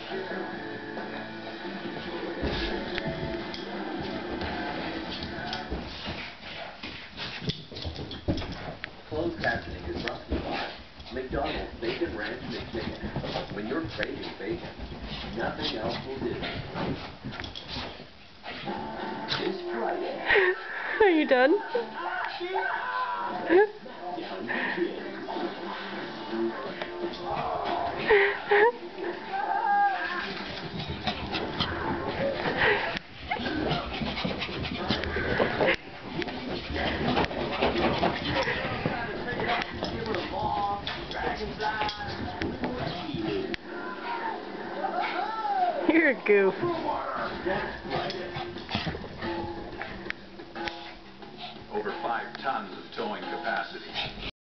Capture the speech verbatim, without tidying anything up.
Closed captioning is brought to you by McDonald's Bacon Ranch McChicken. When you're craving bacon, nothing else will do. This Friday. Are you done? You're a goof. Over five tons of towing capacity.